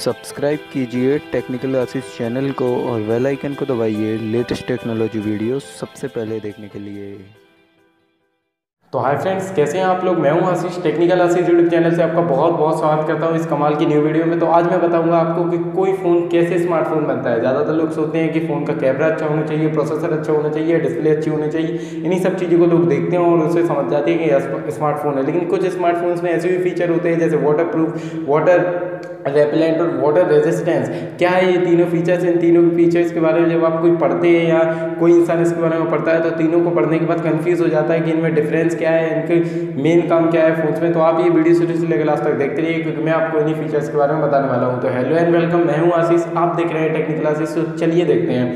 Subscribe कीजिए technical आशीष channel को और बेल आइकन को दबाइए लेटेस्ट टेक्नोलॉजी वीडियो सबसे पहले देखने के लिए। तो हाय फ्रेंड्स, कैसे हैं आप लोग। मैं हूं Ashish, technical Ashish YouTube channel से आपका बहुत बहुत स्वागत करता हूं इस कमाल की न्यू वीडियो में। तो आज मैं बताऊंगा आपको कि कोई फ़ोन कैसे स्मार्टफोन बनता है। ज़्यादातर लोग सोचते हैं कि फ़ोन का कैमरा अच्छा होना चाहिए, प्रोसेसर अच्छा होना चाहिए, डिस्प्ले अच्छी होनी चाहिए। इन्हीं सब चीज़ों को लोग देखते हैं और उससे समझ जाते हैं कि स्मार्टफोन है। लेकिन कुछ स्मार्टफोन्स में ऐसे भी फीचर होते हैं जैसे वाटर प्रूफ, वाटर रेपेलेंट और वाटर रेजिस्टेंस। क्या है ये तीनों फीचर्स? इन तीनों फीचर्स के बारे में जब आप कोई पढ़ते हैं या कोई इंसान इसके बारे में पढ़ता है तो तीनों को पढ़ने के बाद कंफ्यूज हो जाता है कि इनमें डिफरेंस क्या है, इनके मेन काम क्या है फोन्स में। तो आप ये वीडियो शुरू से लेकर लास्ट तक देखते रहिए क्योंकि मैं आपको इन्हीं फीचर्स के बारे में बताने वाला हूँ। तो हेलो एंड वेलकम, मैं हूँ आशीष, आप देख रहे हैं टेक्निकल आशीष। तो चलिए देखते हैं।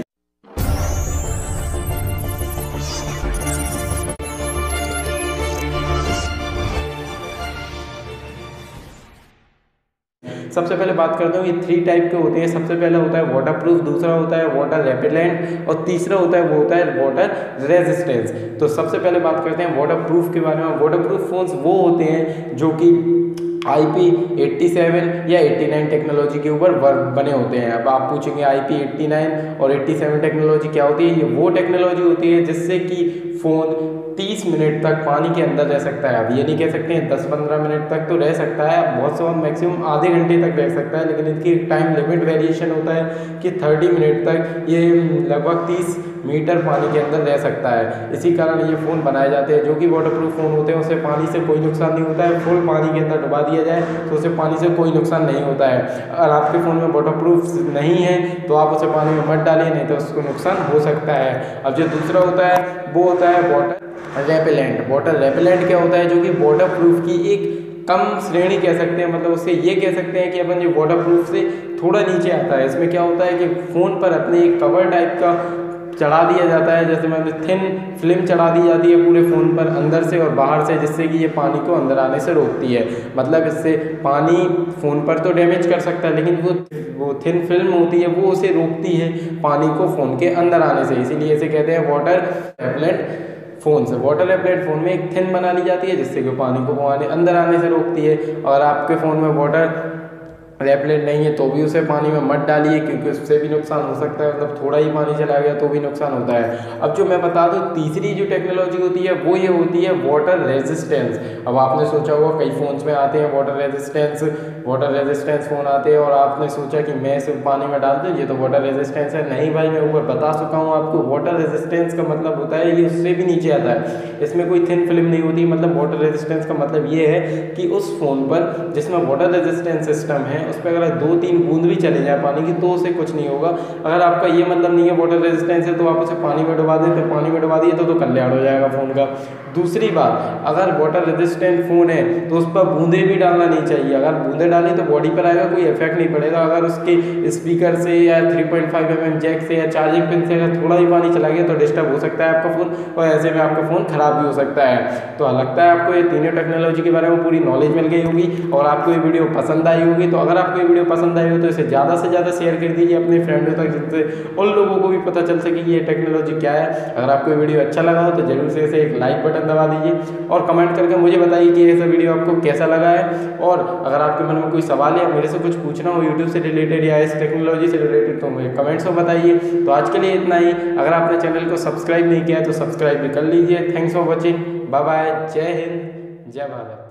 सबसे पहले बात करता हूँ, ये 3 टाइप के होते हैं। सबसे पहला होता है वाटर प्रूफ, दूसरा होता है वाटर रेपेलेंट और तीसरा होता है वाटर रेजिस्टेंस। तो सबसे पहले बात करते हैं वाटर प्रूफ के बारे में। वाटर प्रूफ फोन्स वो होते हैं जो कि IP87 या 89 टेक्नोलॉजी के ऊपर बने होते हैं। अब आप पूछेंगे IP89 और 87 टेक्नोलॉजी क्या होती है। ये वो टेक्नोलॉजी होती है जिससे कि फ़ोन 30 मिनट तक पानी के अंदर रह सकता है। अब ये नहीं कह सकते हैं 10-15 मिनट तक तो रह सकता है, बहुत से मैक्सिमम आधे घंटे तक रह सकता है, लेकिन इसकी टाइम लिमिट वेरिएशन होता है कि 30 मिनट तक ये लगभग 30 मीटर पानी के अंदर रह सकता है। इसी कारण ये फ़ोन बनाए जाते हैं। जो कि वाटरप्रूफ फ़ोन होते हैं उसे पानी से कोई नुकसान नहीं होता है। फुल पानी के अंदर डुबा दिया जाए तो उसे पानी से कोई नुकसान नहीं होता है। अगर आपके फ़ोन में वाटरप्रूफ नहीं है तो आप उसे पानी में मत डालिए, नहीं तो उसको नुकसान हो सकता है। अब जो दूसरा होता है वो होता है वाटर रेपेलेंट। वाटर रेपेलेंट क्या होता है? जो कि वाटर प्रूफ की एक कम श्रेणी कह सकते हैं, मतलब उससे ये कह सकते हैं कि अपन जो वाटर प्रूफ से थोड़ा नीचे आता है। इसमें क्या होता है कि फ़ोन पर अपने एक कवर टाइप का चढ़ा दिया जाता है, जैसे मतलब थिन फिल्म चढ़ा दी जाती है पूरे फ़ोन पर अंदर से और बाहर से, जिससे कि ये पानी को अंदर आने से रोकती है। मतलब इससे पानी फ़ोन पर तो डैमेज कर सकता है लेकिन वो थिन फिल्म होती है वो उसे रोकती है पानी को फ़ोन के अंदर आने से। इसीलिए इसे कहते हैं वाटर रेपेलेंट फ़ोन से। वाटर रेपेलेंट फ़ोन में एक थिन बना ली जाती है जिससे कि पानी को अंदर आने से रोकती है। और आपके फ़ोन में वाटर रेपेलेंट नहीं है तो भी उसे पानी में मत डालिए क्योंकि उससे भी नुकसान हो सकता है। मतलब थोड़ा ही पानी चला गया तो भी नुकसान होता है। अब जो मैं बता दूं तीसरी जो टेक्नोलॉजी होती है वो ये होती है वाटर रेजिस्टेंस। अब आपने सोचा होगा कई फ़ोन्स में आते हैं वाटर रेजिस्टेंस फ़ोन आते हैं और आपने सोचा कि मैं इसे पानी में डाल दूँ, ये तो वाटर रेजिस्टेंस है। नहीं भाई, मैं ऊपर बता चुका हूँ आपको। वाटर रेजिस्टेंस का मतलब होता है ये उससे भी नीचे आता है। इसमें कोई थिन फिल्म नहीं होती। मतलब वाटर रेजिस्टेंस का मतलब ये है कि उस फ़ोन पर जिसमें वाटर रेजिस्टेंस सिस्टम है उस पर अगर 2-3 बूंद भी चले जाए पानी की तो उसे कुछ नहीं होगा। अगर आपका ये मतलब नहीं है वाटर रेजिस्टेंस है तो आप उसे पानी में डुबा दें, तो पानी में डुबा दिए तो कल्याण हो जाएगा फ़ोन का। दूसरी बात, अगर वाटर रेजिस्टेंट फ़ोन है तो उस पर बूंदे भी डालना नहीं चाहिए। अगर बूंदे डालें तो बॉडी पर आएगा, कोई इफेक्ट नहीं पड़ेगा। अगर उसके स्पीकर से या 3.5 mm जैक से या चार्जिंग पिन से अगर थोड़ा ही पानी चला गया तो डिस्टर्ब हो सकता है आपका फ़ोन और ऐसे में आपका फ़ोन ख़राब भी हो सकता है। तो लगता है आपको ये तीनों टेक्नोलॉजी के बारे में पूरी नॉलेज मिल गई होगी और आपको ये वीडियो पसंद आई होगी। तो अगर आपको ये वीडियो पसंद आई हो तो इसे ज़्यादा से ज़्यादा शेयर कर दीजिए अपने फ्रेंडों तक, जिससे उन लोगों को भी पता चल सके कि ये टेक्नोलॉजी क्या है। अगर आपको ये वीडियो अच्छा लगा हो तो जरूर से इसे एक लाइक बटन दबा दीजिए और कमेंट करके मुझे बताइए कि ये सब वीडियो आपको कैसा लगा है। और अगर आपके मन में कोई सवाल या मेरे से कुछ पूछना हो यूट्यूब से रिलेटेड या इस टेक्नोलॉजी से रिलेटेड तो मुझे कमेंट्स में बताइए। तो आज के लिए इतना ही। अगर आपने चैनल को सब्सक्राइब नहीं किया है तो सब्सक्राइब भी कर लीजिए। Thanks for watching, bye bye, जय हिंद, जय भारत।